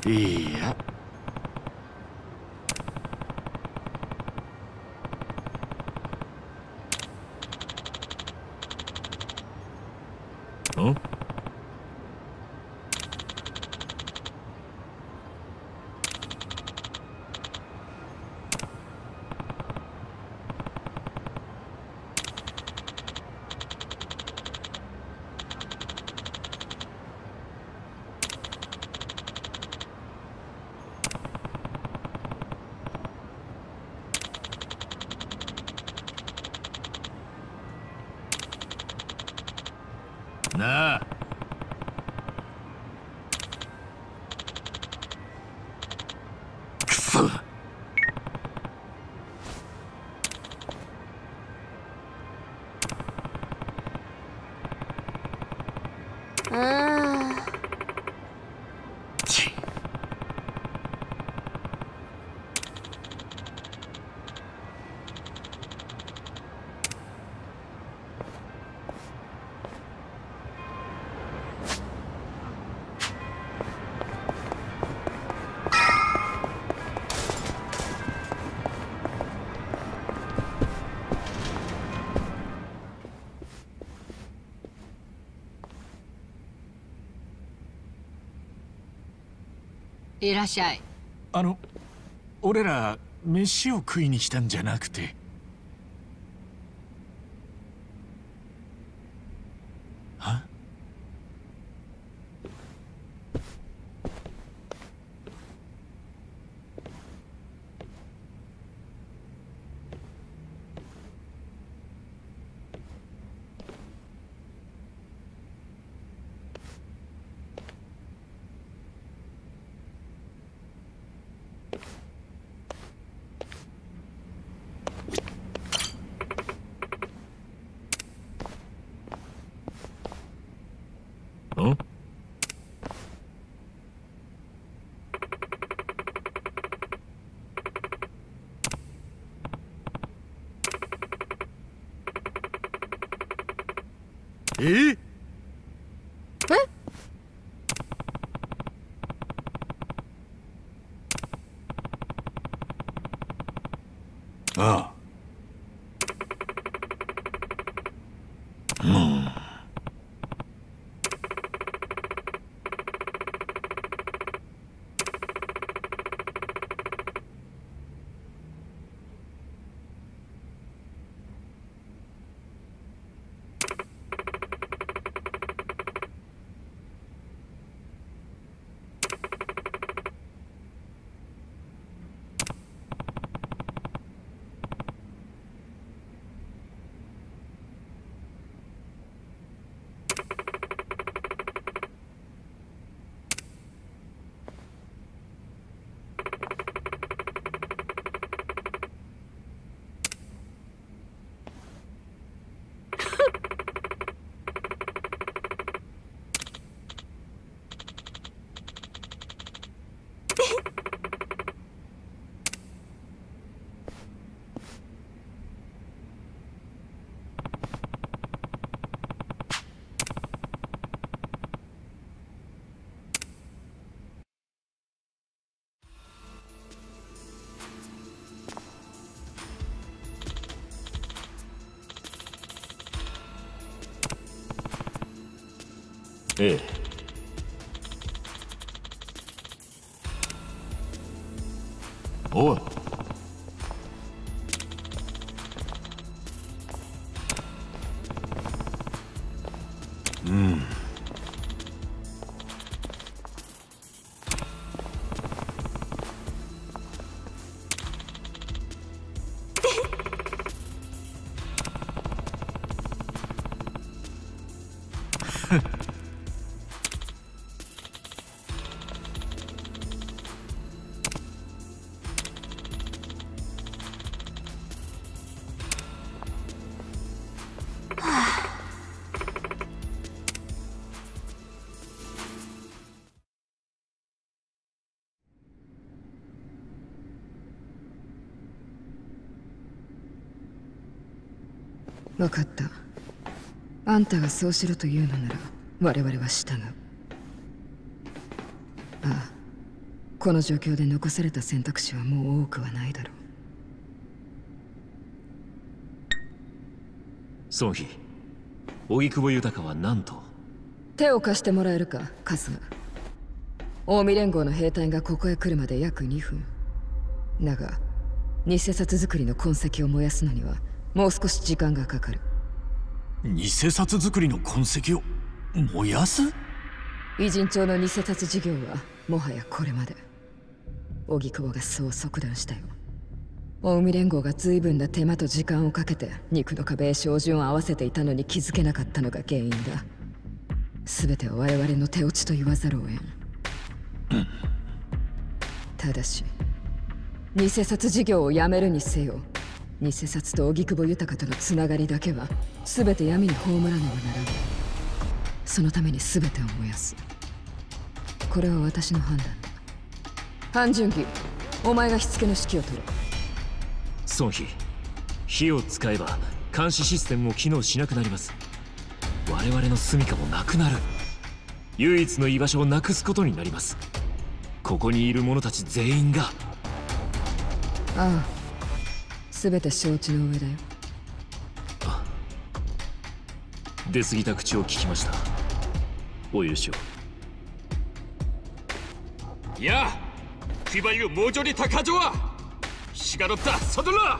Speaker 2: いや。ん？なあ。くそ。
Speaker 1: あ
Speaker 2: ち
Speaker 6: いらっしゃい。
Speaker 2: あの、俺ら飯を食いに来たんじゃなくて。は？ん？え？え？ああ。うん。ええ。おい。うん。
Speaker 11: 分かった。あんたがそうしろというのなら我々は従う。ああ、 この状況で残された選択肢はもう多くはないだろう。
Speaker 9: 孫妃、荻窪豊は何と？
Speaker 11: 手を貸してもらえるか、春日。近江連合の兵隊がここへ来るまで約にふん。だが偽札作りの痕跡を燃やすのにはもう少し時間がかかる。
Speaker 2: 偽札作りの痕跡を燃やす？
Speaker 11: 偉人帳の偽札事業はもはやこれまで。荻窪がそう即断したよ。近江連合が随分な手間と時間をかけて肉の壁へ照準を合わせていたのに気づけなかったのが原因だ。全ては我々の手落ちと言わざるを得ん。
Speaker 2: うん、
Speaker 11: ただし偽札事業をやめるにせよ、偽札と荻窪豊とのつながりだけは全て闇に葬らねばならない。そのために全てを燃やす。これは私の判断だ。半純義、お前が火付けの指揮を取れ。
Speaker 9: 孫妃、火を使えば監視システムも機能しなくなります。我々の住処もなくなる。唯一の居場所をなくすことになります。ここにいる者たち全員が。
Speaker 11: ああ、全て承知の上だよ。
Speaker 9: あ、出過ぎた口を聞きました。お許しを。
Speaker 12: やあ、휘발유 모조리 다 가져와! 시간 없다, 서둘러!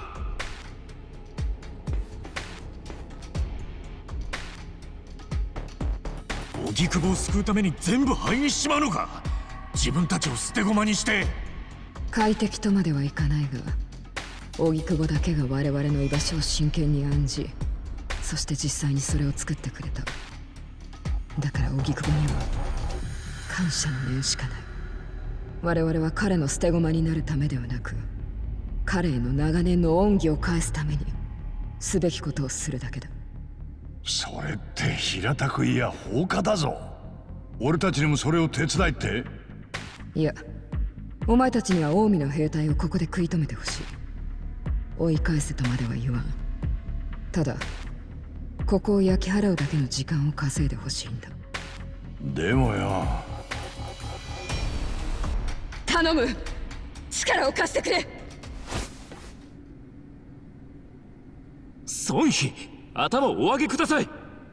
Speaker 2: 荻窪を救うために全部灰にしちまうのか。自分たちを捨て駒にして。
Speaker 11: 快適とまではいかないが、荻窪だけが我々の居場所を真剣に案じ、そして実際にそれを作ってくれた。だから荻窪には感謝の念しかない。我々は彼の捨て駒になるためではなく、彼への長年の恩義を返すためにすべきことをするだけだ。
Speaker 3: それって平たく言や放火だぞ。俺たちにもそれを手伝いって？
Speaker 11: いや、お前たちには近江の兵隊をここで食い止めてほしい。追い返せとまでは言わん。ただここを焼き払うだけの時間を稼いでほしいんだ。
Speaker 3: でもよ、
Speaker 11: 頼む、力を貸してくれ。
Speaker 9: 孫妃、頭をお上げください。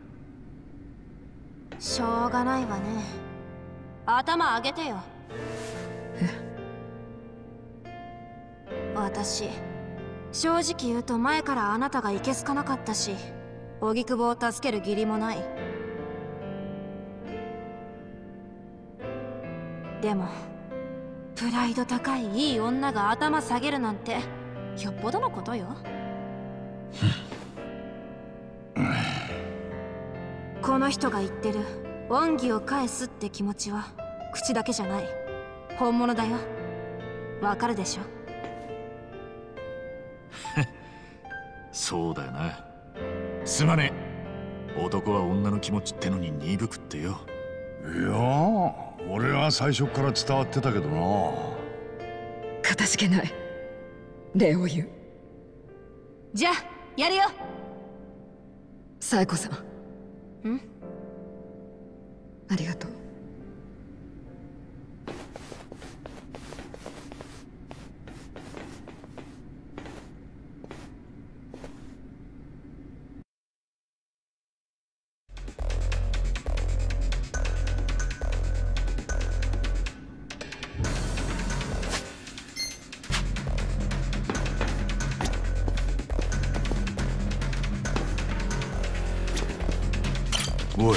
Speaker 1: しょうがないわね。頭上げてよ。私正直言うと前からあなたがいけすかなかったし、荻窪を助ける義理もない。でもプライド高いいい女が頭下げるなんてよっぽどのことよ。この人が言ってる恩義を返すって気持ちは口だけじゃない、本物だよ。わかるでしょ？
Speaker 2: そうだよな。すまねえ。男は女の気持ちってのに鈍くってよ。
Speaker 3: いやー、俺は最初から伝わってたけどな。
Speaker 11: かたじけない。礼を言う。
Speaker 1: じゃあやるよ。
Speaker 11: 紗恵子さん。
Speaker 1: ん？
Speaker 11: ありがとう。
Speaker 3: おい、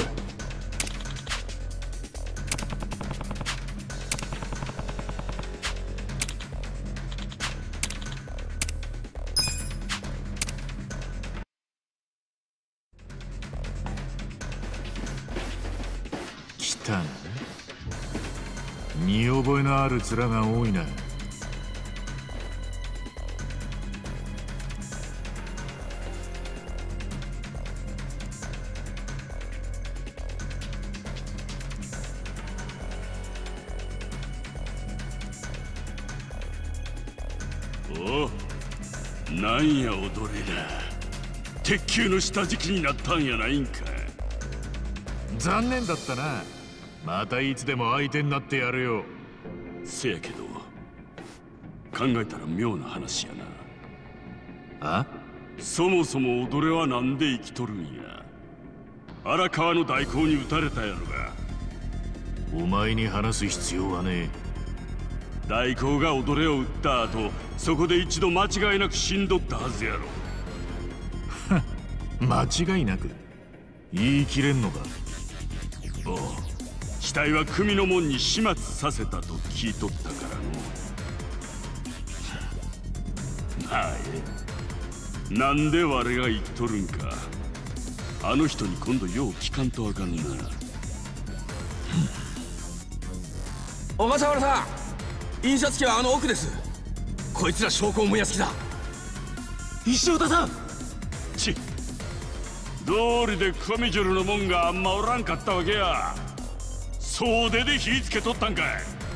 Speaker 2: 来たな。見覚えのある面が多いな。
Speaker 10: お、なんや踊りだ。鉄球の下敷きになったんやないんか。
Speaker 2: 残念だったな。またいつでも相手になってやるよ。
Speaker 10: せやけど考えたら妙な話やな。
Speaker 2: あ？
Speaker 10: そもそも踊れはなんで生きとるんや。荒川の大行に撃たれたやろが。
Speaker 2: お前に話す必要はね
Speaker 10: え。大行が踊れを撃った後、そこで一度間違いなく死んどったはずやろ。
Speaker 2: 間違いなく言い切れんのか。
Speaker 10: おう、死体は組の門に始末させたと聞いとったからの。まあええ。なんで我が言っとるんか、あの人に今度よう聞かんとあかんな。
Speaker 13: 小笠原さん、印刷機はあの奥です。こいつら証拠を燃やす気だ。
Speaker 9: 石尾田さん、
Speaker 10: ち道理で上ジョルの門があんまおらんかったわけや。総出で火つけとったんかい。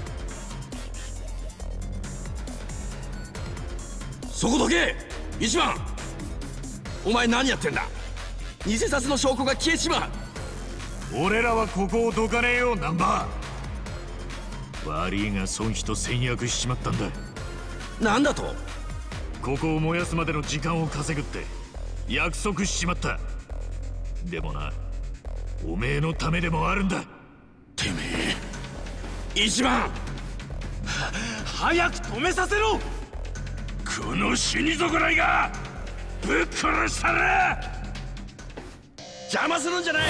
Speaker 13: そこどけ一番、お前何やってんだ。偽札の証拠が消えちまう。
Speaker 2: 俺らはここをどかねえよ、ナンバー。悪いが孫妃と戦略しちまったんだ。
Speaker 13: なんだと。
Speaker 2: ここを燃やすまでの時間を稼ぐって約束しちまった。でもな、おめえのためでもあるんだ。
Speaker 13: てめえ一番
Speaker 9: 早く止めさせろ。
Speaker 10: この死に損ないがぶっ殺したら。
Speaker 13: 邪魔するんじゃない。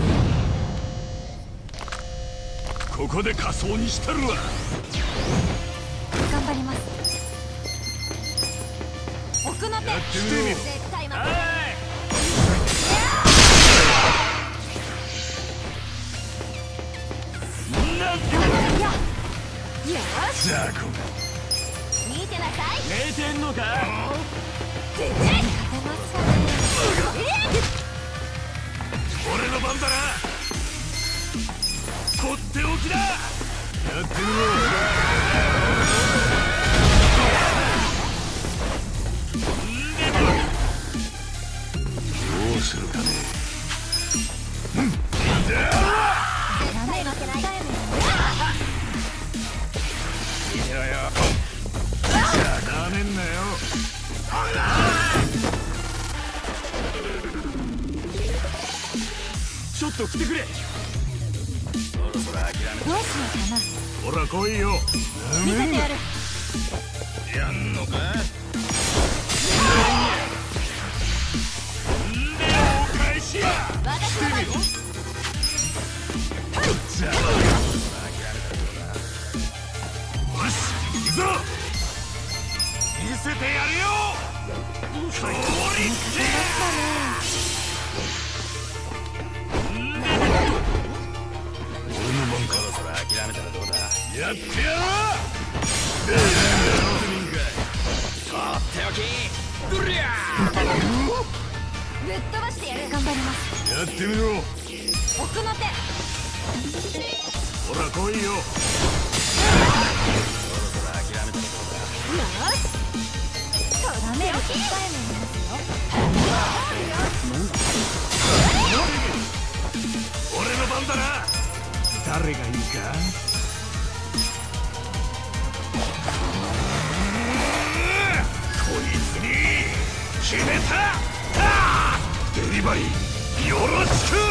Speaker 10: ここで仮装にしてるわ。
Speaker 1: 頑張ります。奥の手
Speaker 10: やってみろ。
Speaker 1: 絶対負けない。
Speaker 10: なんて
Speaker 1: よし、
Speaker 10: ザコ
Speaker 1: 見てなさい。
Speaker 9: 寝てんのか。
Speaker 1: 絶対勝てますかね。
Speaker 2: 俺の番だな。とっておきだ。やってみろ。
Speaker 3: どうするかね。
Speaker 1: 絶対負けない。
Speaker 10: 見てろよ。
Speaker 2: なめんなよ。
Speaker 9: ちょっと来てくれ。
Speaker 10: そろそろ諦め
Speaker 1: どうしようかな。
Speaker 2: ほら来いよ。
Speaker 1: 見せてやる。
Speaker 10: やんのか。んでお返しや。
Speaker 1: 私の番ね。
Speaker 10: ザコよし、行くぞ。見せてやるよ。通りってそろ諦めたらどうだ。やってやろう。とっておき。うりゃ
Speaker 1: ぶっ飛ばしてやる。頑張ります。
Speaker 2: やってみろ。
Speaker 1: 奥の手。
Speaker 2: ほら来いよ。
Speaker 10: そろそろ諦めたらどうだ。
Speaker 1: よし、とダメよ。控えめにますよ。
Speaker 2: 俺の番だな。誰がいいか。こいつに決めた。デリバリーよろしく。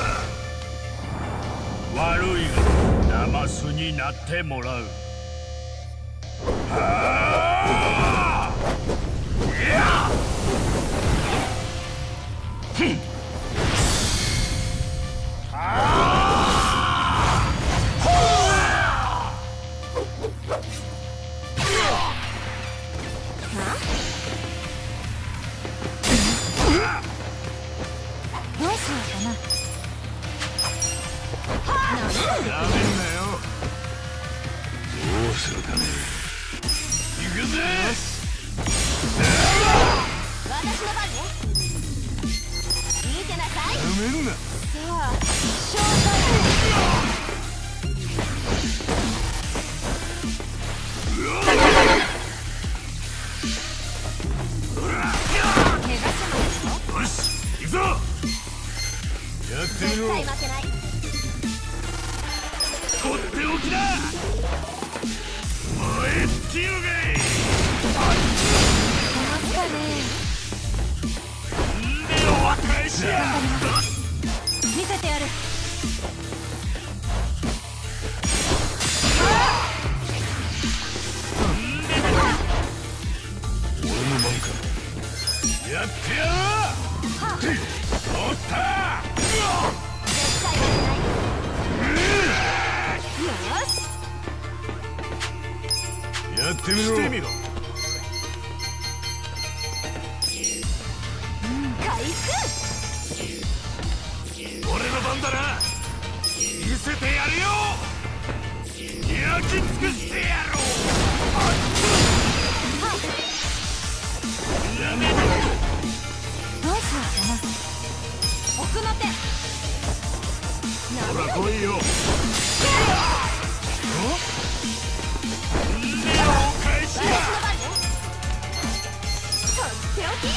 Speaker 10: 悪いがナマスになってもらう。はあ、いやふん
Speaker 1: どうしようかな。
Speaker 2: やめんなよ。
Speaker 3: どうするかね。
Speaker 2: 行くぜ。
Speaker 1: 私の番ね。見てなさい。
Speaker 2: やめんな。
Speaker 1: さあ、ショータイム。怪我しますよ。
Speaker 2: よし、行くぞ。やってみろ。
Speaker 1: 絶対負けない。
Speaker 2: とっておきだ。 えっていうがい。
Speaker 1: 困ったね。
Speaker 2: んでお返しや。
Speaker 1: 見せてやる。
Speaker 2: 俺の番か。やってやろう。おった
Speaker 1: よし。
Speaker 2: やってみろ。してみろ。
Speaker 1: 回復。
Speaker 2: 俺の番だな。見せてやるよ。焼き尽くしてやろう。やめろ。
Speaker 1: どうしようかな。奥の手。
Speaker 2: ほら来いよ。お返しや。
Speaker 1: とっておき。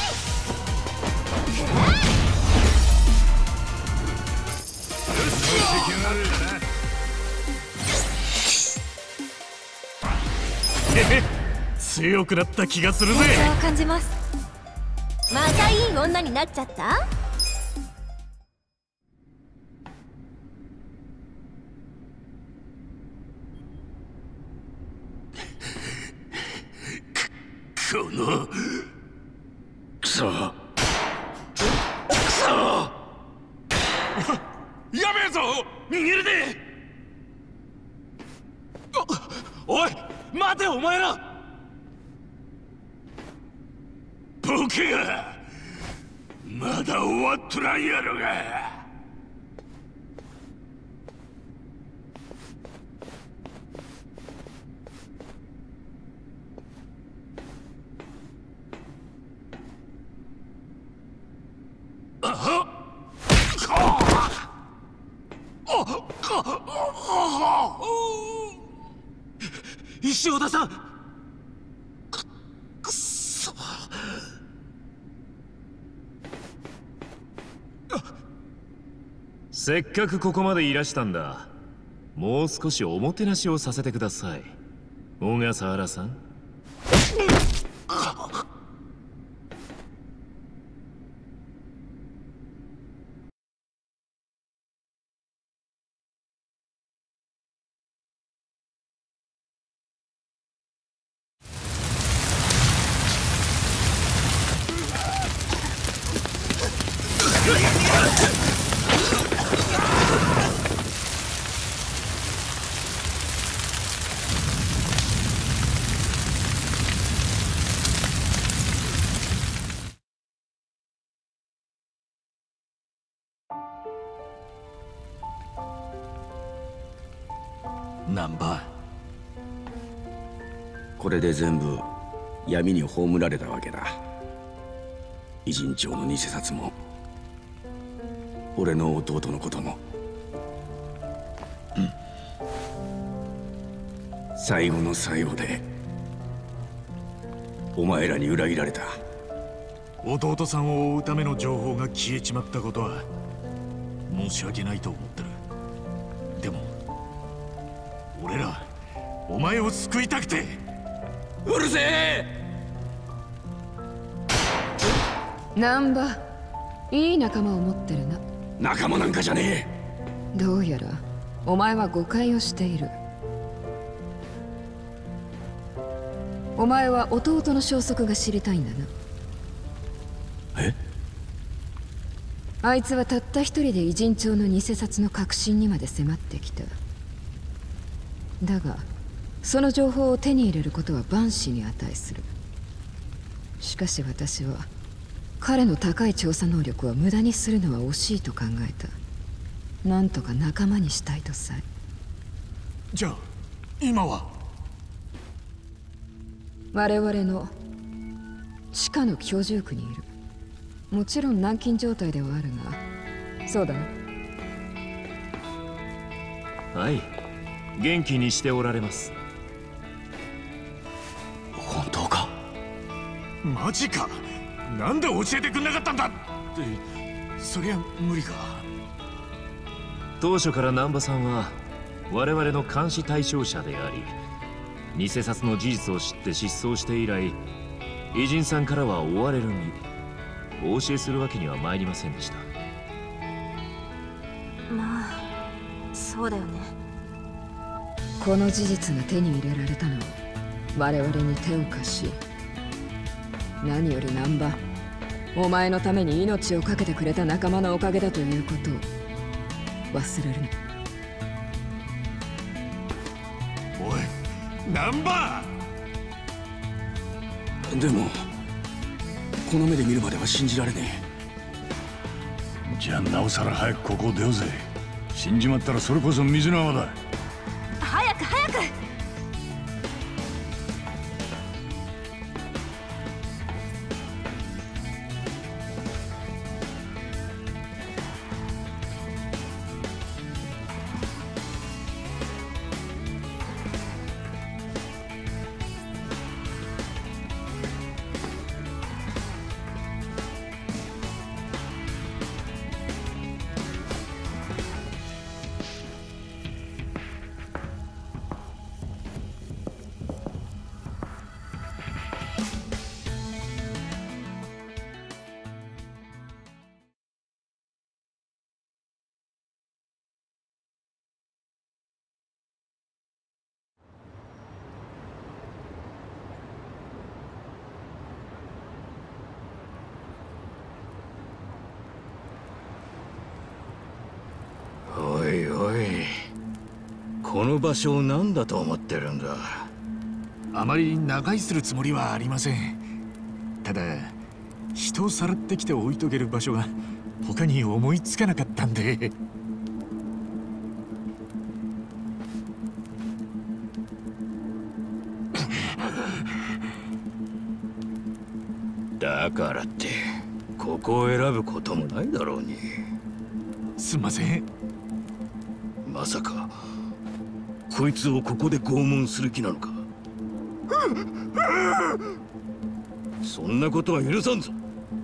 Speaker 2: 強くなった気がするぜ。
Speaker 1: そう感じます。またいい女になっちゃった？
Speaker 2: この
Speaker 13: クソクソ
Speaker 2: やべえぞ。逃げるで。おい待てお前ら。ボケがまだ終わっとらんやろが。石尾田さん。く、くっそ。
Speaker 9: せっかくここまでいらしたんだ。もう少しおもてなしをさせてください、小笠原さん。
Speaker 13: ナンバこれで全部闇に葬られたわけだ。偉人帳の偽札も俺の弟のことも、うん、最後の最後でお前らに裏切られた。
Speaker 2: 弟さんを追うための情報が消えちまったことは申し訳ないと思ってる。でも俺らお前を救いたくて。
Speaker 13: うるせえ。
Speaker 11: 難波、いい仲間を持ってるな。
Speaker 13: 仲間なんかじゃね
Speaker 11: え。どうやらお前は誤解をしている。お前は弟の消息が知りたいんだな。
Speaker 13: え？
Speaker 11: あいつはたった一人で偉人帳の偽札の核心にまで迫ってきた。だがその情報を手に入れることは万死に値する。しかし私は彼の高い調査能力は無駄にするのは惜しいと考えた。なんとか仲間にしたいとさえ。
Speaker 2: じゃあ今は
Speaker 11: 我々の地下の居住区にいる。もちろん軟禁状態ではあるが、そうだな。
Speaker 9: はい、元気にしておられます。
Speaker 13: 本当か？
Speaker 2: マジか。なんで教えてくんなかったんだって。そりゃ無理か。
Speaker 9: 当初から難波さんは我々の監視対象者であり、 偽札の事実を知って失踪して以来、偉人さんからは追われる身、お教えするわけには参りませんでした。
Speaker 1: まあそうだよね。
Speaker 11: この事実が手に入れられたのは我々に手を貸し、何より難波、お前のために命を懸けてくれた仲間のおかげだということを忘れるな。
Speaker 2: おい、難波！
Speaker 13: でもこの目で見るまでは信じられね
Speaker 3: え。じゃあなおさら早くここを出ようぜ。死んじまったらそれこそ水の泡だ。
Speaker 1: 早く早く！
Speaker 14: おいおい、この場所を何だと思ってるんだ。
Speaker 2: あまり長居するつもりはありません。ただ人をさらってきて置いとける場所が他に思いつかなかったんで。
Speaker 14: だからってここを選ぶこともないだろうに。
Speaker 2: すんません。
Speaker 14: まさかこいつをここで拷問する気なのか。そんなことは許さんぞ。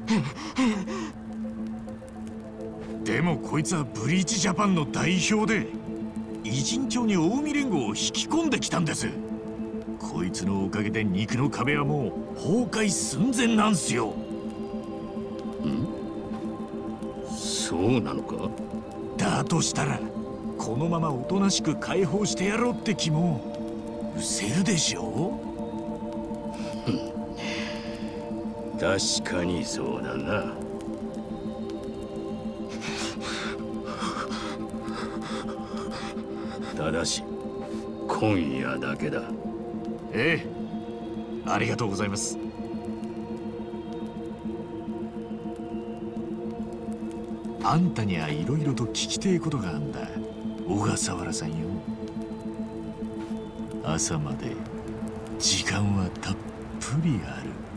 Speaker 2: でもこいつはブリーチジャパンの代表で偉人町に近江連合を引き込んできたんです。こいつのおかげで肉の壁はもう崩壊寸前なんすよ。
Speaker 14: ん？そうなのか？
Speaker 2: だとしたらこのままおとなしく解放してやろうって気も失せるでしょ
Speaker 14: う。確かにそうだな。ただし今夜だけだ。
Speaker 2: ええ、ありがとうございます。あんたにはいろいろと聞きてえことがあんだ、小笠原さんよ。朝まで時間はたっぷりある。